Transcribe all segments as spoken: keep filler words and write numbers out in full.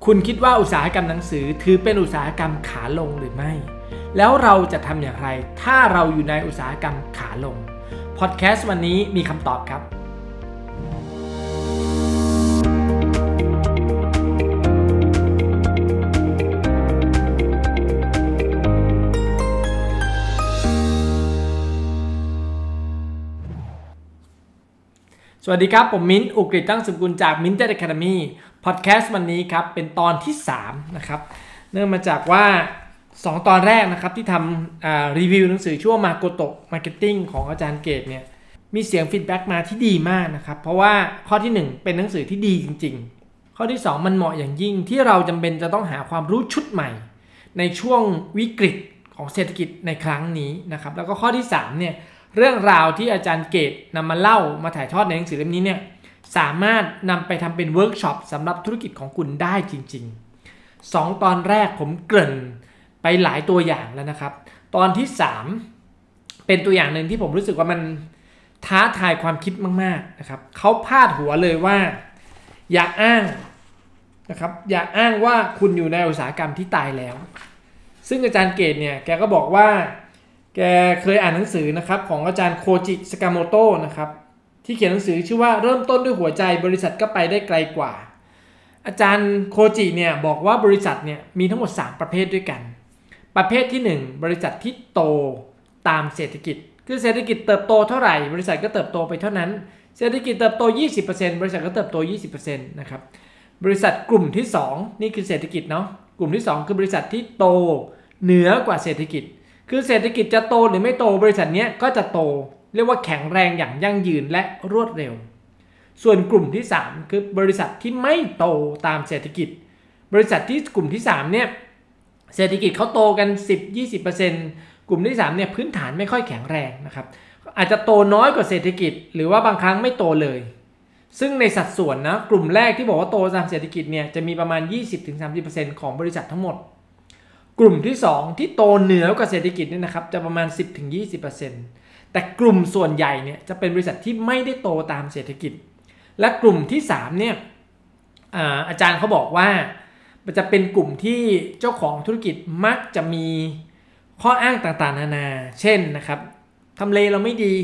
คุณคิดว่าอุตสาหกรรมหนังสือถือเป็นอุตสาหกรรมขาลงหรือไม่แล้วเราจะทำอย่างไรถ้าเราอยู่ในอุตสาหกรรมขาลงพอดแคสต์วันนี้มีคำตอบครับสวัสดีครับผมมิ้นอุกฤษตั้งสุขกุลจากมิ้นเต็ดอะคาเดมี่พอดแคสต์วันนี้ครับเป็นตอนที่สามนะครับเนื่องมาจากว่าสองตอนแรกนะครับที่ทำรีวิวหนังสือชื่อว่ามาโกโตะมาร์เก็ตติ้งของอาจารย์เกตเนี่ยมีเสียงฟีดแบ็กมาที่ดีมากนะครับเพราะว่าข้อที่หนึ่งเป็นหนังสือที่ดีจริงๆข้อที่สองมันเหมาะอย่างยิ่งที่เราจำเป็นจะต้องหาความรู้ชุดใหม่ในช่วงวิกฤตของเศรษฐกิจในครั้งนี้นะครับแล้วก็ข้อที่สามเนี่ยเรื่องราวที่อาจารย์เกตนำมาเล่ามาถ่ายทอดในหนังสือเล่มนี้เนี่ยสามารถนำไปทำเป็นเวิร์กช็อปสำหรับธุรกิจของคุณได้จริงๆสองตอนแรกผมเกริ่นไปหลายตัวอย่างแล้วนะครับตอนที่สามเป็นตัวอย่างหนึ่งที่ผมรู้สึกว่ามันท้าทายความคิดมากๆนะครับเขาพาดหัวเลยว่าอย่าอ้างนะครับอย่าอ้างว่าคุณอยู่ในอุตสาหกรรมที่ตายแล้วซึ่งอาจารย์เกตเนี่ยแกก็บอกว่าแกเคยอ่านหนังสือนะครับของอาจารย์โคจิสกาโมโตะนะครับที่เขียนหนังสือชื่อว่าเริ่มต้นด้วยหัวใจบริษัทก็ไปได้ไกลกว่าอาจารย์โคจิเนี่ยบอกว่าบริษัทเนี่ยมีทั้งหมดสามประเภทด้วยกันประเภทที่หนึ่งบริษัทที่โตตามเศรษฐกิจคือเศรษฐกิจเติบโตเท่าไหร่บริษัทก็เติบโตไปเท่านั้นเศรษฐกิจเติบโต ยี่สิบเปอร์เซ็นต์ บริษัทก็เติบโต ยี่สิบเปอร์เซ็นต์ นะครับบริษัทกลุ่มที่สองนี่คือเศรษฐกิจเนาะกลุ่มที่สองคือบริษัทที่โตเหนือกว่าเศรษฐกิจคือเศรษฐกิจจะโตหรือไม่โตบริษัทนี้ก็จะโตเรียกว่าแข็งแรงอย่างยั่งยืนและรวดเร็วส่วนกลุ่มที่สามคือบริษัทที่ไม่โตตามเศรษฐกิจบริษัทที่กลุ่มที่สามเนี่ยเศรษฐกิจเขาโตกัน สิบถึงยี่สิบเปอร์เซ็นต์ กลุ่มที่สามเนี่ยพื้นฐานไม่ค่อยแข็งแรงนะครับอาจจะโตน้อยกว่าเศรษฐกิจหรือว่าบางครั้งไม่โตเลยซึ่งในสัดส่วนนะกลุ่มแรกที่บอกว่าโตตามเศรษฐกิจเนี่ยจะมีประมาณ ยี่สิบถึงสามสิบเปอร์เซ็นต์ ของบริษัททั้งหมดกลุ่มที่สองที่โตเหนือกว่าเศรษฐกิจเนี่ยนะครับจะประมาณ สิบถึงยี่สิบเปอร์เซ็นต์ แต่กลุ่มส่วนใหญ่เนี่ยจะเป็นบริษัทที่ไม่ได้โตตามเศรษฐกิจและกลุ่มที่สามเนี่ยอาอาจารย์เขาบอกว่ามันจะเป็นกลุ่มที่เจ้าของธุรกิจมักจะมีข้ออ้างต่างๆนานาเช่นนะครับทำเลเราไม่ดี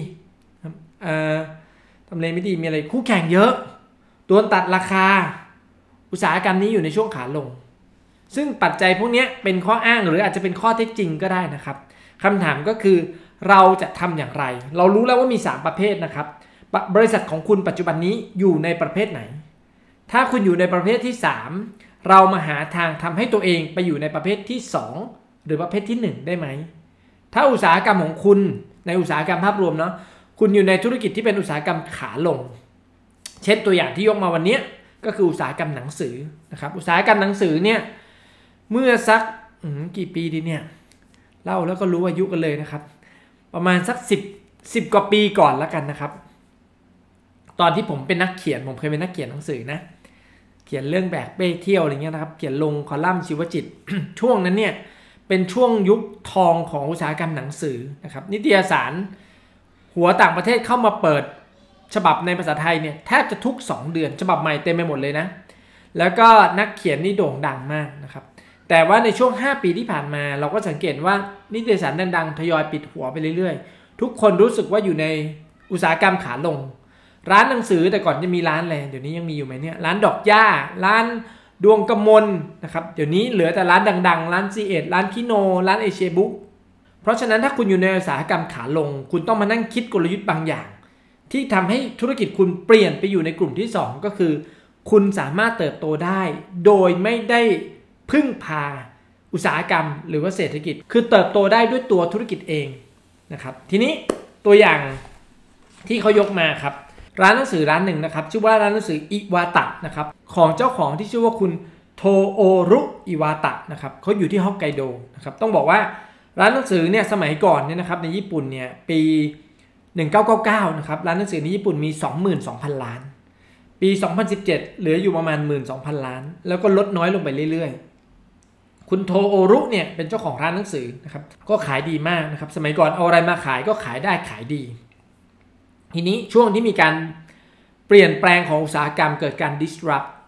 ทำเลไม่ดีมีอะไรคู่แข่งเยอะโดนตัดราคาอุตสาหกรรมนี้อยู่ในช่วงขาลงซึ่งปัจจัยพวกนี้เป็นข้ออ้างหรืออาจจะเป็นข้อเท็จจริงก็ได้นะครับคำถามก็คือเราจะทำอย่างไรเรารู้แล้วว่ามีสามประเภทนะครับบริษัทของคุณปัจจุบันนี้อยู่ในประเภทไหนถ้าคุณอยู่ในประเภทที่สามเรามาหาทางทำให้ตัวเองไปอยู่ในประเภทที่สองหรือประเภทที่หนึ่งได้ไหมถ้าอุตสาหกรรมของคุณในอุตสาหกรรมภาพรวมเนาะคุณอยู่ในธุรกิจที่เป็นอุตสาหกรรมขาลงเช่นตัวอย่างที่ยกมาวันนี้ก็คืออุตสาหกรรมหนังสือนะครับอุตสาหกรรมหนังสือเนี่ยเมื่อสักกี่ปีดีเนี่ยเล่าแล้วก็รู้อายุกันเลยนะครับประมาณสักสิบ สิบกว่าปีก่อนแล้วกันนะครับตอนที่ผมเป็นนักเขียนผมเคยเป็นนักเขียนหนังสือนะเขียนเรื่องแบกเป้เที่ยวอะไรเงี้ยนะครับเขียนลงคอลัมน์ชีวจิต ช่วงนั้นเนี่ยเป็นช่วงยุคทองของอุตสาหกรรมหนังสือนะครับนิตยสารหัวต่างประเทศเข้ามาเปิดฉบับในภาษาไทยเนี่ยแทบจะทุกสองเดือนฉบับใหม่เต็มไปหมดเลยนะแล้วก็นักเขียนนี่โด่งดังมากนะครับแต่ว่าในช่วงห้าปีที่ผ่านมาเราก็สังเกตว่านิตยสารดังๆทยอยปิดหัวไปเรื่อยๆทุกคนรู้สึกว่าอยู่ในอุตสาหกรรมขาลงร้านหนังสือแต่ก่อนจะมีร้านอะไรเดี๋ยวนี้ยังมีอยู่ไหมเนี่ยร้านดอกหญ้าร้านดวงกมลนะครับเดี๋ยวนี้เหลือแต่ร้านดังๆร้าน ซี เอ็ด ร้านคิโนร้านเอเชียบุ๊กเพราะฉะนั้นถ้าคุณอยู่ในอุตสาหกรรมขาลงคุณต้องมานั่งคิดกลยุทธ์บางอย่างที่ทำให้ธุรกิจคุณเปลี่ยนไปอยู่ในกลุ่มที่สองก็คือคุณสามารถเติบโตได้โดยไม่ได้พึ่งพาอุตสาหกรรมหรือว่าเศรษฐกิจคือเติบโตได้ด้วยตัวธุรกิจเองนะครับทีนี้ตัวอย่างที่เขายกมาครับร้านหนังสือร้านหนึ่งนะครับชื่อว่าร้านหนังสืออิวาตะนะครับของเจ้าของที่ชื่อว่าคุณโทโอรุอิวาตะนะครับเขาอยู่ที่ฮอกไกโดนะครับต้องบอกว่าร้านหนังสือเนี่ยสมัยก่อนเนี่ยนะครับในญี่ปุ่นเนี่ยปีหนึ่งพันเก้าร้อยเก้าสิบเก้านะครับร้านหนังสือในญี่ปุ่นมี สองหมื่นสองพัน ล้านปีสองพันสิบเจ็ดเหลืออยู่ประมาณ หนึ่งหมื่นสองพัน ล้านแล้วก็ลดน้อยลงไปเรื่อยๆคุณโทโอรุเนี่ยเป็นเจ้าของร้านหนังสือนะครับก็ขายดีมากนะครับสมัยก่อนเอาอะไรมาขายก็ขายได้ขายดีทีนี้ช่วงที่มีการเปลี่ยนแปลงของอุตสาหกรรมเกิดการ disrupt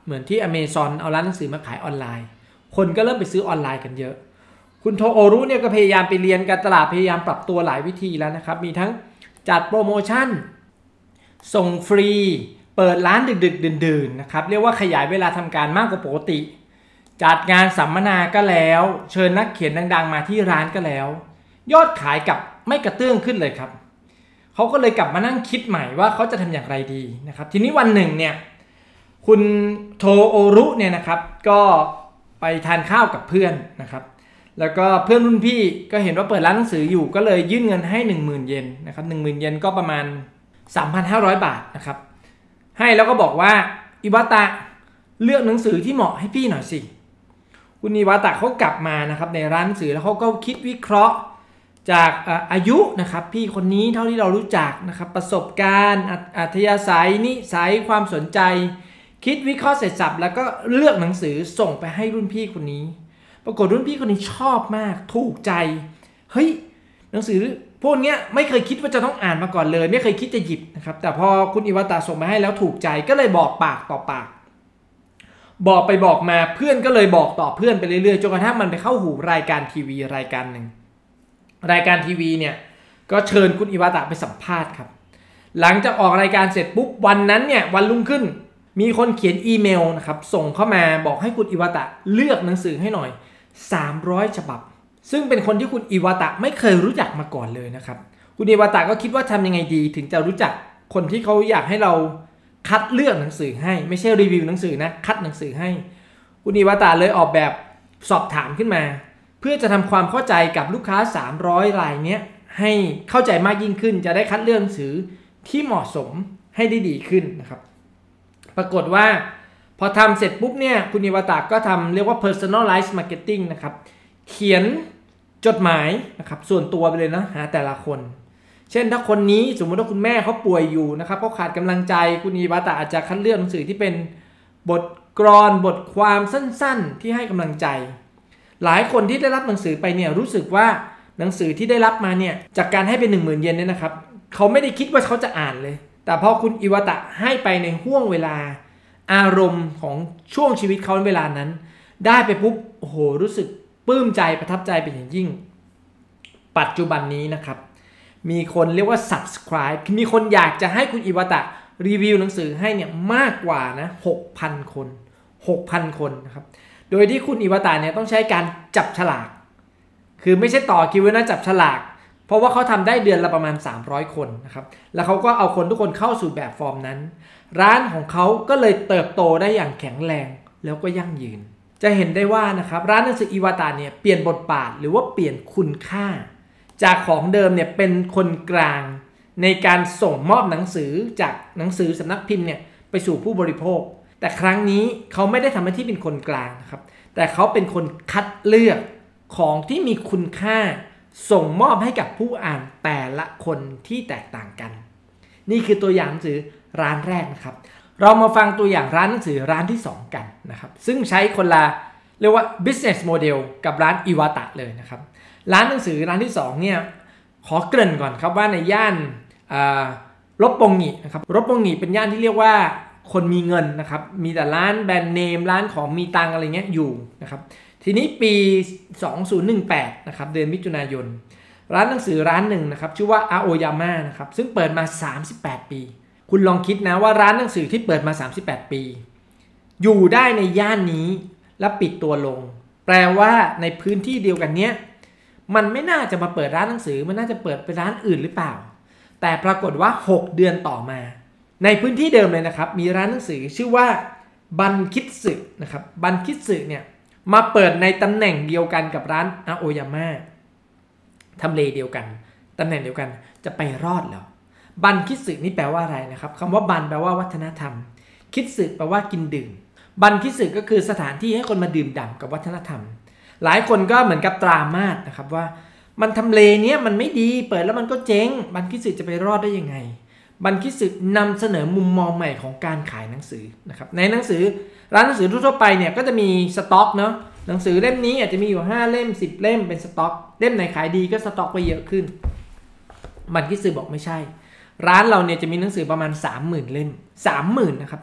เหมือนที่ Amazon เอาร้านหนังสือมาขายออนไลน์คนก็เริ่มไปซื้อออนไลน์กันเยอะคุณโทโอรุเนี่ยก็พยายามไปเรียนการตลาดพยายามปรับตัวหลายวิธีแล้วนะครับมีทั้งจัดโปรโมชั่นส่งฟรีเปิดร้านดึกๆดื่นๆนะครับเรียกว่าขยายเวลาทำการมากกว่าปกติจัดงานสัมมนาก็แล้วเชิญนักเขียนดังๆมาที่ร้านก็แล้วยอดขายกลับไม่กระเตื้องขึ้นเลยครับเขาก็เลยกลับมานั่งคิดใหม่ว่าเขาจะทำอย่างไรดีนะครับทีนี้วันหนึ่งเนี่ยคุณโทโอรุเนี่ยนะครับก็ไปทานข้าวกับเพื่อนนะครับแล้วก็เพื่อนรุ่นพี่ก็เห็นว่าเปิดร้านหนังสืออยู่ก็เลยยื่นเงินให้ หนึ่งหมื่น เยนนะครับ หนึ่งหมื่น เยนก็ประมาณ สามพันห้าร้อย บาทนะครับให้แล้วก็บอกว่าอิวาตะเลือกหนังสือที่เหมาะให้พี่หน่อยสิคุณอิวาตะเขากลับมานะครับในร้านหนังสือแล้วเขาก็คิดวิเคราะห์จากอายุนะครับพี่คนนี้เท่าที่เรารู้จักนะครับประสบการณ์อัธยาศัยนิสัยความสนใจคิดวิเคราะห์เสร็จสับแล้วก็เลือกหนังสือส่งไปให้รุ่นพี่คนนี้ปรากฏรุ่นพี่คนนี้ชอบมากถูกใจเฮ้ยหนังสือพวกนี้ไม่เคยคิดว่าจะต้องอ่านมาก่อนเลยไม่เคยคิดจะหยิบนะครับแต่พอคุณอิวาตะส่งมาให้แล้วถูกใจก็เลยบอกปากต่อปากบอกไปบอกมาเพื่อนก็เลยบอกต่อเพื่อนไปเรื่อยๆจนกระทั่งมันไปเข้าหูรายการทีวีรายการหนึ่งรายการทีวีเนี่ยก็เชิญคุณอิวาตะไปสัมภาษณ์ครับหลังจากออกรายการเสร็จปุ๊บวันนั้นเนี่ยวันรุ่งขึ้นมีคนเขียนอีเมลนะครับส่งเข้ามาบอกให้คุณอิวาตะเลือกหนังสือให้หน่อยสามร้อยฉบับซึ่งเป็นคนที่คุณอิวาตะไม่เคยรู้จักมาก่อนเลยนะครับคุณอิวาตะก็คิดว่าทำยังไงดีถึงจะรู้จักคนที่เขาอยากให้เราคัดเลือกหนังสือให้ไม่ใช่รีวิวหนังสือนะคัดหนังสือให้คุณอิวาตะเลยออกแบบสอบถามขึ้นมาเพื่อจะทำความเข้าใจกับลูกค้าสามร้อยรายเนี้ยให้เข้าใจมากยิ่งขึ้นจะได้คัดเลือกหนังสือที่เหมาะสมให้ได้ดีขึ้นนะครับปรากฏว่าพอทำเสร็จปุ๊บเนี่ยคุณอิวาตะก็ทำเรียกว่า personalized marketing นะครับเขียนจดหมายนะครับส่วนตัวไปเลยนะหาแต่ละคนเช่นถ้าคนนี้สมมติว่าคุณแม่เขาป่วยอยู่นะครับเขาขาดกำลังใจคุณอิวาตะอาจจะคัดเลือกหนังสือที่เป็นบทกลอนบทความสั้นๆที่ให้กำลังใจหลายคนที่ได้รับหนังสือไปเนี่ยรู้สึกว่าหนังสือที่ได้รับมาเนี่ยจากการให้เป็น หนึ่งหมื่น เยนเนี่ยนะครับเขาไม่ได้คิดว่าเขาจะอ่านเลยแต่พอคุณอิวาตะให้ไปในห่วงเวลาอารมณ์ของช่วงชีวิตเขาในเวลานั้นได้ไปปุ๊บโอ้โหรู้สึกปลื้มใจประทับใจเป็นอย่างยิ่งปัจจุบันนี้นะครับมีคนเรียกว่า subscribe มีคนอยากจะให้คุณอิวาตะรีวิวหนังสือให้เนี่ยมากกว่านะ หกพัน คน หกพัน คนนะครับโดยที่คุณอิวาตะเนี่ยต้องใช้การจับฉลากคือไม่ใช่ต่อคิวนะจับฉลากเพราะว่าเขาทำได้เดือนละประมาณสามร้อยคนนะครับแล้วเขาก็เอาคนทุกคนเข้าสู่แบบฟอร์มนั้นร้านของเขาก็เลยเติบโตได้อย่างแข็งแรงแล้วก็ยั่งยืนจะเห็นได้ว่านะครับร้านหนังสืออิวาตะเนี่ยเปลี่ยนบทบาทหรือว่าเปลี่ยนคุณค่าจากของเดิมเนี่ยเป็นคนกลางในการส่งมอบหนังสือจากหนังสือสำนักพิมพ์เนี่ยไปสู่ผู้บริโภคแต่ครั้งนี้เขาไม่ได้ทำหน้าที่เป็นคนกลางนะครับแต่เขาเป็นคนคัดเลือกของที่มีคุณค่าส่งมอบให้กับผู้อ่านแต่ละคนที่แตกต่างกันนี่คือตัวอย่างหนังสือร้านแรกนะครับเรามาฟังตัวอย่างร้านหนังสือร้านที่สองกันนะครับซึ่งใช้คนละเรียกว่า business model กับร้านอิวาตะเลยนะครับร้านหนังสือร้านที่สองเนี่ยขอเกริ่นก่อนครับว่าในย่านรบปงงินะครับรบปงงิเป็นย่านที่เรียกว่าคนมีเงินนะครับมีแต่ร้านแบรนด์เนมร้านของมีตังอะไรเงี้ยอยู่นะครับทีนี้ปีสองพันสิบแปดนะครับเดือนมิถุนายนร้านหนังสือร้านหนึ่งนะครับชื่อว่าอาโอยาม่านะครับซึ่งเปิดมาสามสิบแปดปีคุณลองคิดนะว่าร้านหนังสือที่เปิดมาสามสิบแปดปีอยู่ได้ในย่านนี้และปิดตัวลงแปลว่าในพื้นที่เดียวกันเนี้ยมันไม่น่าจะมาเปิดร้านหนังสือมันน่าจะเปิดเป็นร้านอื่นหรือเปล่าแต่ปรากฏว่าหกเดือนต่อมาในพื้นที่เดิมเลยนะครับมีร้านหนังสือชื่อว่าบันคิดสึนะครับบันคิดสึเนี่ยมาเปิดในตำแหน่งเดียวกันกับร้านอาโอยาม่าทำเลเดียวกันตำแหน่งเดียวกันจะไปรอดเหรอบันคิดสึนี่แปลว่าอะไรนะครับคำว่าบันแปลว่าวัฒนธรรมคิดสึแปลว่ากินดื่มบันคิดสึก็คือสถานที่ให้คนมาดื่มด่ำกับวัฒนธรรมหลายคนก็เหมือนกับตรามาสนะครับว่ามันทำเลเนี้ยมันไม่ดีเปิดแล้วมันก็เจ๊งบันคิดสึจะไปรอดได้ยังไงบันคิดสึนำเสนอมุมมองใหม่ของการขายหนังสือนะครับในหนังสือร้านหนังสือทั่วไปเนี่ยก็จะมีสต็อกเนาะหนังสือเล่มนี้อาจจะมีอยู่ห้าเล่มสิบเล่มเป็นสต็อกเล่มไหนขายดีก็สต็อกไปเยอะขึ้นบันคิดสึบอกไม่ใช่ร้านเราเนี่ยจะมีหนังสือประมาณ สามหมื่น เล่ม สามหมื่น นะครับ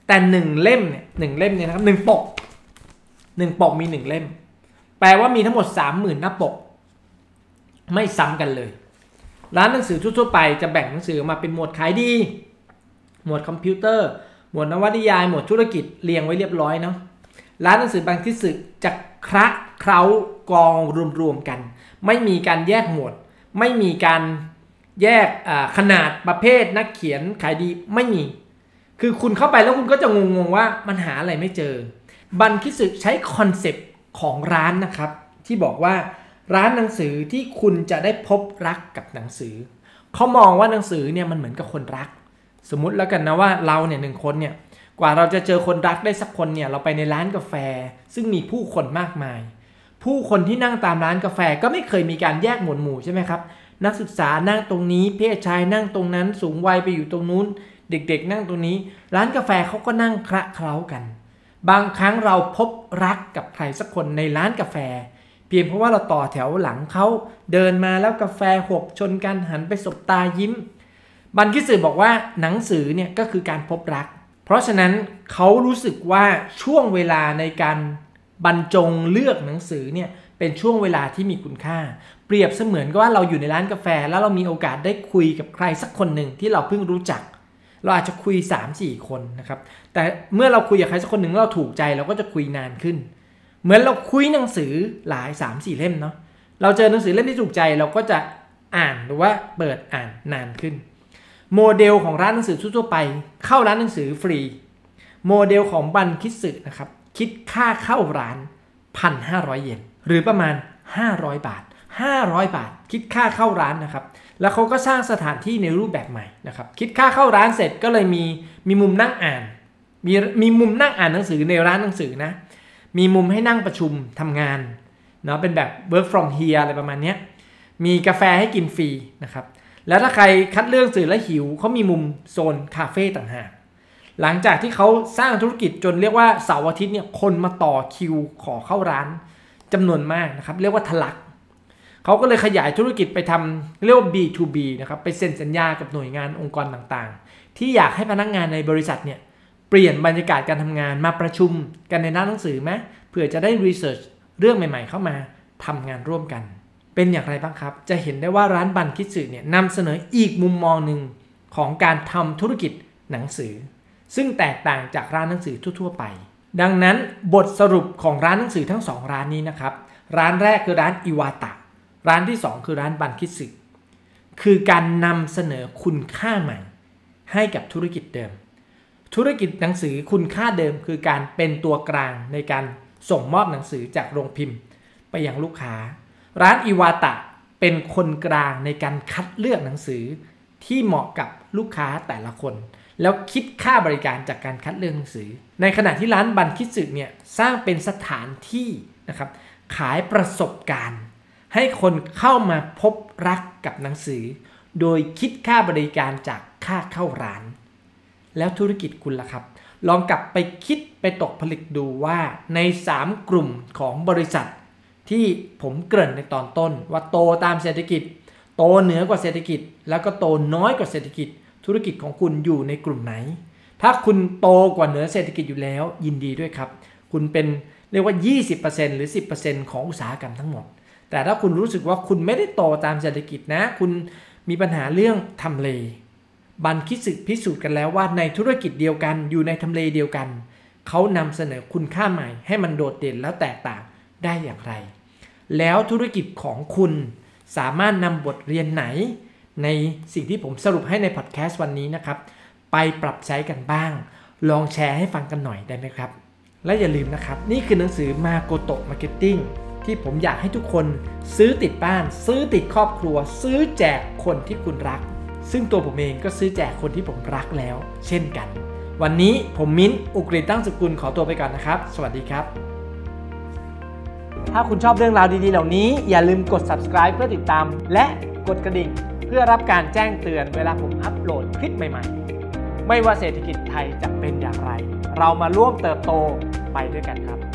แต่หนึ่งเล่มเนี่ยหนึ่งเล่มเนี่ยนะครับหนึ่งปกหนึ่งปกมีหนึ่งเล่มแปลว่ามีทั้งหมด สามหมื่น หน้าปกไม่ซ้ำกันเลยร้านหนังสือทั่วๆไปจะแบ่งหนังสือมาเป็นหมวดขายดีหมวดคอมพิวเตอร์หมวดนวนิยายหมวดธุรกิจเรียงไว้เรียบร้อยเนาะร้านหนังสือบางที่สึกจะคละเคล้ากองรวมๆกันไม่มีการแยกหมวดไม่มีการแยกขนาดประเภทนักเขียนขายดีไม่มีคือคุณเข้าไปแล้วคุณก็จะงงๆว่ามันหาอะไรไม่เจอบันคิสึใช้คอนเซปต์ของร้านนะครับที่บอกว่าร้านหนังสือที่คุณจะได้พบรักกับหนังสือเขามองว่าหนังสือเนี่ยมันเหมือนกับคนรักสมมุติแล้วกันนะว่าเราเนี่ยหนึ่งคนเนี่ยกว่าเราจะเจอคนรักได้สักคนเนี่ยเราไปในร้านกาแฟซึ่งมีผู้คนมากมายผู้คนที่นั่งตามร้านกาแฟก็ไม่เคยมีการแยกหมวดหมู่ใช่ไหมครับนักศึกษานั่งตรงนี้เพศชายนั่งตรงนั้นสูงวัยไปอยู่ตรงนู้นเด็กๆนั่งตรงนี้ร้านกาแฟเขาก็นั่งคละเคล้ากันบางครั้งเราพบรักกับใครสักคนในร้านกาแฟเพียงเพราะว่าเราต่อแถวหลังเขาเดินมาแล้วกาแฟหกชนกันหันไปสบตายิ้มบันคิสึบอกว่าหนังสือเนี่ยก็คือการพบรักเพราะฉะนั้นเขารู้สึกว่าช่วงเวลาในการบรรจงเลือกหนังสือเนี่ยเป็นช่วงเวลาที่มีคุณค่าเปรียบเสมือนกับว่าเราอยู่ในร้านกาแฟแล้วเรามีโอกาสได้คุยกับใครสักคนหนึ่งที่เราเพิ่งรู้จักเราอาจจะคุย สามสี่ คนนะครับแต่เมื่อเราคุยกับใครสักคนหนึ่งเราถูกใจเราก็จะคุยนานขึ้นเหมือนเราคุยหนังสือหลาย สามสี่ เล่มเนาะเราเจอหนังสือเล่มที่ถูกใจเราก็จะอ่านหรือว่าเปิดอ่านนานขึ้นโมเดลของร้านหนังสือทั่วไปเข้าร้านหนังสือฟรีโมเดลของบันคิสึนะครับคิดค่าเข้าร้าน หนึ่งพันห้าร้อย เยนหรือประมาณห้าร้อยบาทห้าร้อยบาทคิดค่าเข้าร้านนะครับแล้วเขาก็สร้างสถานที่ในรูปแบบใหม่นะครับคิดค่าเข้าร้านเสร็จก็เลยมีมีมุมนั่งอ่านมีมีมุมนั่งอ่านหนังสือในร้านหนังสือนะมีมุมให้นั่งประชุมทำงานเนาะเป็นแบบ work from here อะไรประมาณนี้มีกาแฟให้กินฟรีนะครับแล้วถ้าใครคัดเลือกสื่อและหิวเขามีมุมโซนคาเฟ่ต่างหากหลังจากที่เขาสร้างธุรกิจจนเรียกว่าเสาร์อาทิตย์เนี่ยคนมาต่อคิวขอเข้าร้านจำนวนมากนะครับเรียกว่าทะลักเขาก็เลยขยายธุรกิจไปทำเรียกว่า บี ทู บี นะครับไปเซ็นสัญญากับหน่วยงานองค์กรต่างๆที่อยากให้พนักงานในบริษัทเนี่ยเปลี่ยนบรรยากาศการทำงานมาประชุมกันในร้านหนังสือไหมเพื่อจะได้รีเสิร์ชเรื่องใหม่ๆเข้ามาทำงานร่วมกันเป็นอย่างไรบ้างครับจะเห็นได้ว่าร้านบันคิสึเนี่ยนำเสนออีกมุมมองหนึ่งของการทำธุรกิจหนังสือซึ่งแตกต่างจากร้านหนังสือทั่วๆไปดังนั้นบทสรุปของร้านหนังสือทั้งสองร้านนี้นะครับร้านแรกคือร้านอิวาตะร้านที่สองคือร้านบันคิสึคือการนำเสนอคุณค่าใหม่ให้กับธุรกิจเดิมธุรกิจหนังสือคุณค่าเดิมคือการเป็นตัวกลางในการส่งมอบหนังสือจากโรงพิมพ์ไปยังลูกค้าร้านอิวาตะเป็นคนกลางในการคัดเลือกหนังสือที่เหมาะกับลูกค้าแต่ละคนแล้วคิดค่าบริการจากการคัดเลือกหนังสือในขณะที่ร้านบันคิสึเนี่ยสร้างเป็นสถานที่นะครับขายประสบการณ์ให้คนเข้ามาพบรักกับหนังสือโดยคิดค่าบริการจากค่าเข้าร้านแล้วธุรกิจคุณล่ะครับลองกลับไปคิดไปตกผลึกดูว่าในสามกลุ่มของบริษัทที่ผมเกริ่นในตอนต้นว่าโตตามเศรษฐกิจโตเหนือกว่าเศรษฐกิจแล้วก็โตน้อยกว่าเศรษฐกิจธุรกิจของคุณอยู่ในกลุ่มไหนถ้าคุณโตกว่าเหนือเศรษฐกิจอยู่แล้วยินดีด้วยครับคุณเป็นเรียกว่า ยี่สิบเปอร์เซ็นต์ หรือ สิบเปอร์เซ็นต์ ของอุตสาหกรรมทั้งหมดแต่ถ้าคุณรู้สึกว่าคุณไม่ได้โตตามเศรษฐกิจนะคุณมีปัญหาเรื่องทำเลบันคิสึพิสูจน์กันแล้วว่าในธุรกิจเดียวกันอยู่ในทำเลเดียวกันเขานำเสนอคุณค่าใหม่ให้มันโดดเด่นแล้วแตกต่างได้อย่างไรแล้วธุรกิจของคุณสามารถนำบทเรียนไหนในสิ่งที่ผมสรุปให้ในพอดแคสต์วันนี้นะครับไปปรับใช้กันบ้างลองแชร์ให้ฟังกันหน่อยได้ไหมครับและอย่าลืมนะครับนี่คือหนังสือมาโกโตะมาร์เก็ตติ้งที่ผมอยากให้ทุกคนซื้อติดบ้านซื้อติดครอบครัวซื้อแจกคนที่คุณรักซึ่งตัวผมเองก็ซื้อแจกคนที่ผมรักแล้วเช่นกันวันนี้ผมมิ้นอุกฤษตั้งสกุลขอตัวไปก่อนนะครับสวัสดีครับถ้าคุณชอบเรื่องราวดีๆเหล่านี้อย่าลืมกด ซับสไครบ์ เพื่อติดตามและกดกระดิ่งเพื่อรับการแจ้งเตือนเวลาผมอัปโหลดคลิปใหม่ๆไม่ว่าเศรษฐกิจไทยจะเป็นอย่างไรเรามาร่วมเติบโตไปด้วยกันครับ